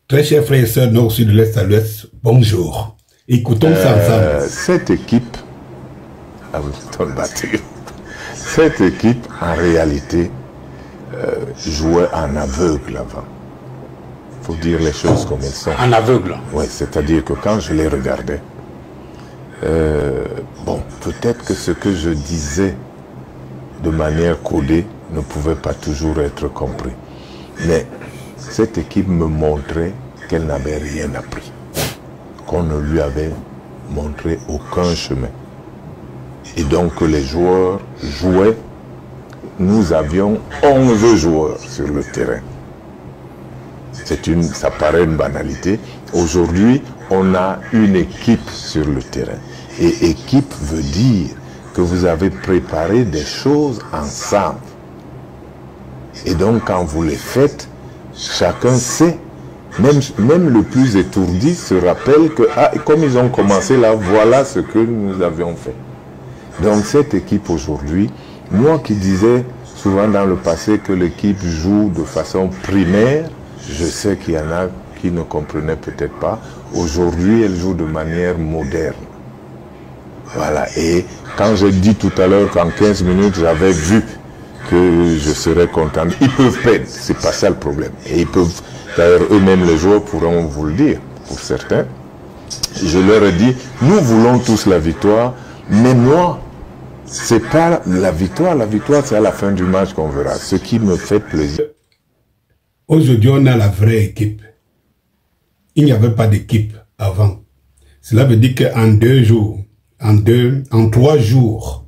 Très chers frères et sœurs, nord, sud, de l'est à l'ouest, bonjour. Écoutons ça ensemble. Cette équipe, cette équipe, en réalité, jouait en aveugle avant. Il faut dire les choses comme elles sont. En aveugle? Oui, c'est-à-dire que quand je les regardais, bon, peut-être que ce que je disais de manière codée ne pouvait pas toujours être compris. Mais cette équipe me montrait qu'elle n'avait rien appris, qu'on ne lui avait montré aucun chemin. Et donc que les joueurs jouaient, nous avions 11 joueurs sur le terrain. Ça paraît une banalité. Aujourd'hui, on a une équipe sur le terrain. Et équipe veut dire que vous avez préparé des choses ensemble. Et donc quand vous les faites, chacun sait, même le plus étourdi se rappelle que, ah, comme ils ont commencé là, voilà ce que nous avions fait. Donc cette équipe aujourd'hui, moi qui disais souvent dans le passé que l'équipe joue de façon primaire, je sais qu'il y en a qui ne comprenaient peut-être pas. Aujourd'hui, elle joue de manière moderne. Voilà, et quand j'ai dit tout à l'heure qu'en 15 minutes, j'avais vu que je serais content, ils peuvent perdre, c'est pas ça le problème. Et ils peuvent, d'ailleurs eux-mêmes les joueurs pourront vous le dire, pour certains. Je leur ai dit, nous voulons tous la victoire, mais moi, c'est pas la victoire c'est à la fin du match qu'on verra. Ce qui me fait plaisir. Aujourd'hui, on a la vraie équipe. Il n'y avait pas d'équipe avant. Cela veut dire qu'en 2 jours, en 3 jours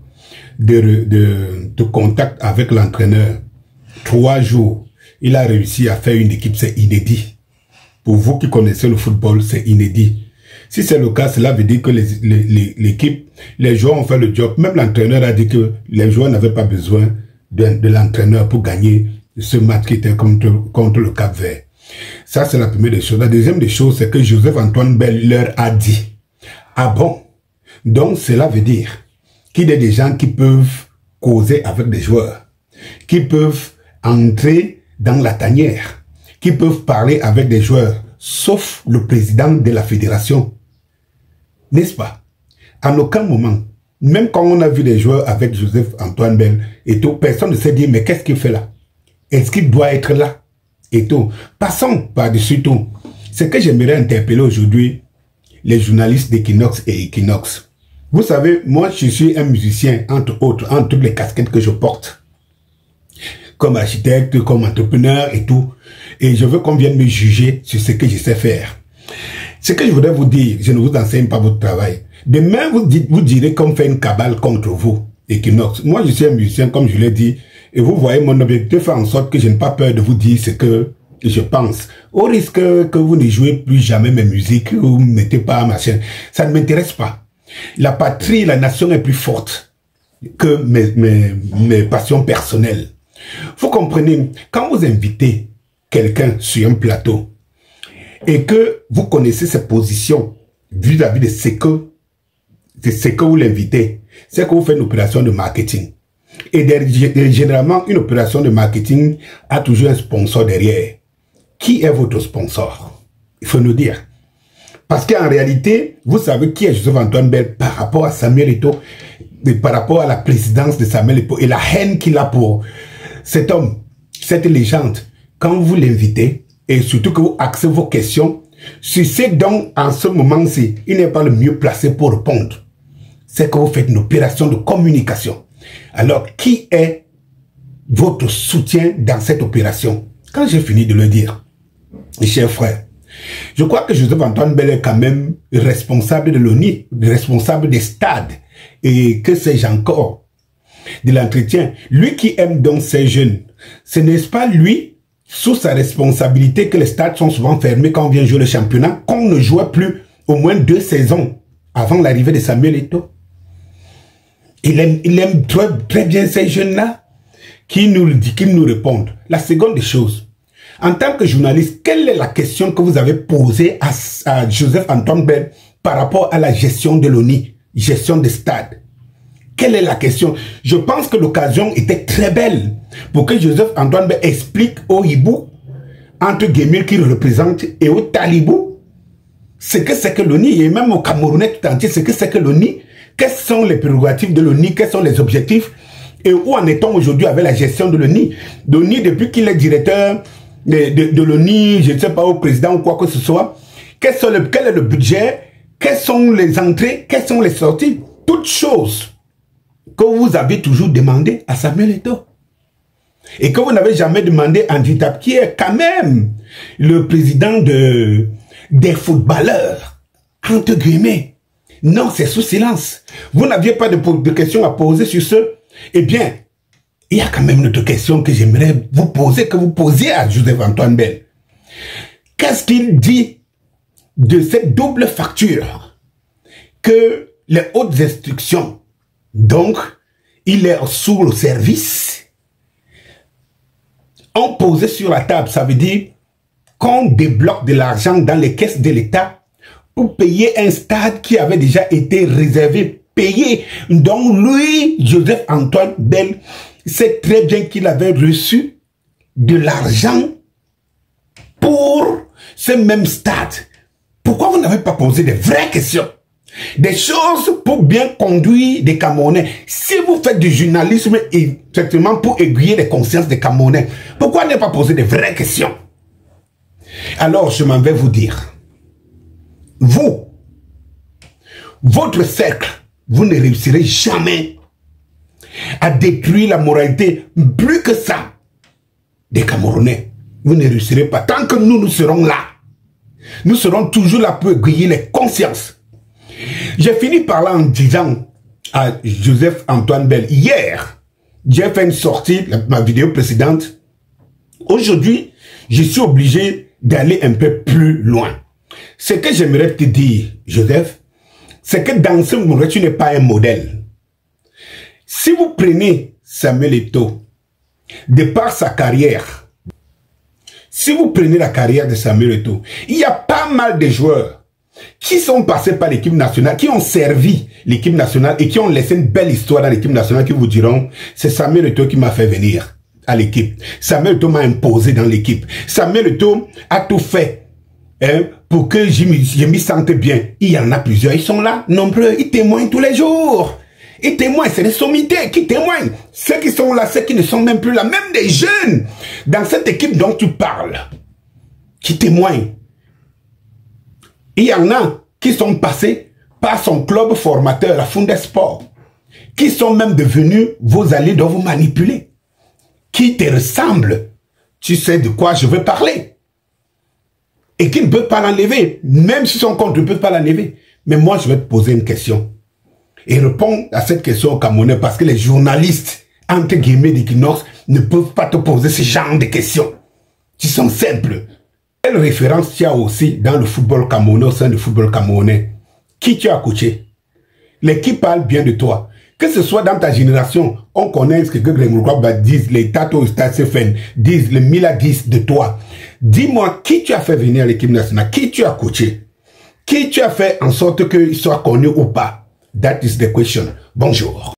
de contact avec l'entraîneur, 3 jours, il a réussi à faire une équipe, c'est inédit. Pour vous qui connaissez le football, c'est inédit. Si c'est le cas, cela veut dire que l'équipe, les joueurs ont fait le job. Même l'entraîneur a dit que les joueurs n'avaient pas besoin de l'entraîneur pour gagner ce match qui était contre le Cap-Vert. Ça, c'est la première des choses. La deuxième des choses, c'est que Joseph-Antoine Bell leur a dit, ah bon? Donc, cela veut dire qu'il y a des gens qui peuvent causer avec des joueurs, qui peuvent entrer dans la tanière, qui peuvent parler avec des joueurs, sauf le président de la fédération. N'est-ce pas? En aucun moment, même quand on a vu des joueurs avec Joseph-Antoine Bell et tout, personne ne s'est dit, mais qu'est-ce qu'il fait là? Est-ce qu'il doit être là? Et tout. Passons par-dessus tout. Ce que j'aimerais interpeller aujourd'hui, les journalistes d'Equinox et Equinox. Vous savez, moi je suis un musicien, entre autres, entre toutes les casquettes que je porte. Comme architecte, comme entrepreneur et tout. Et je veux qu'on vienne me juger sur ce que je sais faire. Ce que je voudrais vous dire, je ne vous enseigne pas votre travail. Demain, vous direz qu'on fait une cabale contre vous, Equinox. Moi, je suis un musicien, comme je l'ai dit. Et vous voyez, mon objectif fait en sorte que je n'ai pas peur de vous dire ce que je pense. Au risque que vous ne jouez plus jamais mes musiques ou ne mettez pas ma chaîne. Ça ne m'intéresse pas. La patrie, la nation est plus forte que mes passions personnelles. Vous comprenez, quand vous invitez quelqu'un sur un plateau et que vous connaissez ses positions vis-à-vis de ce que vous l'invitez, c'est que vous faites une opération de marketing. Et généralement, une opération de marketing a toujours un sponsor derrière. Qui est votre sponsor? Il faut nous dire. Parce qu'en réalité, vous savez qui est Joseph-Antoine Bell par rapport à Samuel Eto'o, par rapport à la présidence de Samuel Eto'o et la haine qu'il a pour cet homme, cette légende. Quand vous l'invitez et surtout que vous axez vos questions sur ce dont en ce moment-ci, il n'est pas le mieux placé pour répondre. C'est que vous faites une opération de communication. Alors, qui est votre soutien dans cette opération? Quand j'ai fini de le dire, mes chers frères, je crois que Joseph-Antoine Bell est quand même responsable de l'ONU, responsable des stades, et que sais-je encore, de l'entretien. Lui qui aime donc ces jeunes, ce n'est pas lui, sous sa responsabilité, que les stades sont souvent fermés quand on vient jouer le championnat, qu'on ne jouait plus au moins 2 saisons avant l'arrivée de Samuel Eto'o. Il aime très bien ces jeunes-là qui nous répondent. La seconde des choses, en tant que journaliste, quelle est la question que vous avez posée à Joseph-Antoine Bell par rapport à la gestion de l'ONU, gestion des stades? Quelle est la question? Je pense que l'occasion était très belle pour que Joseph-Antoine Bell explique au hibou, entre guillemets, qui représente, et aux talibans, ce que c'est que l'ONU, et même aux Camerounais tout entier, ce que c'est que l'ONU, quelles sont les prérogatives de l'ONU, quels sont les objectifs, et où en est-on aujourd'hui avec la gestion de l'ONU. L'ONU, depuis qu'il est directeur de l'ONU, je ne sais pas, au président ou quoi que ce soit, quel est le budget, quelles sont les entrées, quelles sont les sorties, toutes choses que vous avez toujours demandé à Samuel Eto'o. Et que vous n'avez jamais demandé à André Tap, qui est quand même le président des footballeurs, entre guillemets. Non, c'est sous silence. Vous n'aviez pas de questions à poser sur ce. Eh bien, il y a quand même une autre question que j'aimerais vous poser, que vous posiez à Joseph-Antoine Bell. Qu'est-ce qu'il dit de cette double facture que les hautes instructions, donc, il est sous le service, ont posé sur la table? Ça veut dire qu'on débloque de l'argent dans les caisses de l'État pour payer un stade qui avait déjà été réservé, payé. Donc lui, Joseph-Antoine Bell, sait très bien qu'il avait reçu de l'argent pour ce même stade. Pourquoi vous n'avez pas posé de vraies questions? Des choses pour bien conduire des Camerounais. Si vous faites du journalisme, effectivement, pour aiguiller les consciences des Camerounais, pourquoi ne pas poser de vraies questions? Alors, je m'en vais vous dire. Vous, votre cercle, vous ne réussirez jamais à détruire la moralité, plus que ça, des Camerounais. Vous ne réussirez pas. Tant que nous serons là, nous serons toujours là pour aiguiller les consciences. J'ai fini par là en disant à Joseph-Antoine Bell, hier, j'ai fait une sortie, ma vidéo précédente. Aujourd'hui, je suis obligé d'aller un peu plus loin. Ce que j'aimerais te dire, Joseph, c'est que dans ce moment, tu n'es pas un modèle. Si vous prenez Samuel Eto'o, de par sa carrière, si vous prenez la carrière de Samuel Eto'o, il y a pas mal de joueurs qui sont passés par l'équipe nationale, qui ont servi l'équipe nationale et qui ont laissé une belle histoire dans l'équipe nationale, qui vous diront, c'est Samuel Eto'o qui m'a fait venir à l'équipe. Samuel Eto'o m'a imposé dans l'équipe. Samuel Eto'o a tout fait pour que je m'y sente bien. Il y en a plusieurs, ils sont là, nombreux, ils témoignent tous les jours. Ils témoignent, c'est des sommités qui témoignent. Ceux qui sont là, ceux qui ne sont même plus là, même des jeunes dans cette équipe dont tu parles, qui témoignent. Il y en a qui sont passés par son club formateur, la Funde Sport, qui sont même devenus vos alliés dont vous manipulez, qui te ressemblent. Tu sais de quoi je veux parler. Et qui ne peuvent pas l'enlever. Même si son compte ne peut pas l'enlever. Mais moi, je vais te poser une question. Et réponds à cette question au Camerounais, parce que les journalistes, entre guillemets, d'Equinox, ne peuvent pas te poser ce genre de questions. Qui sont simples. Quelle référence tu as aussi dans le football camerounais, au sein du football camerounais? Qui tu as coaché? Les qui parlent bien de toi. Que ce soit dans ta génération, on connaît ce que Greg Mourouba disent, les Tato Stassefen disent, les Mila disent de toi. Dis-moi, qui tu as fait venir à l'équipe nationale? Qui tu as coaché? Qui tu as fait en sorte qu'il soit connu ou pas? That is the question. Bonjour.